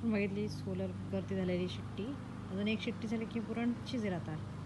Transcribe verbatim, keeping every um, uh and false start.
पण बघितली सोलरवरती झालेली शिट्टी. अजून एक शिट्टी झाली की पुरण शिजेल आता.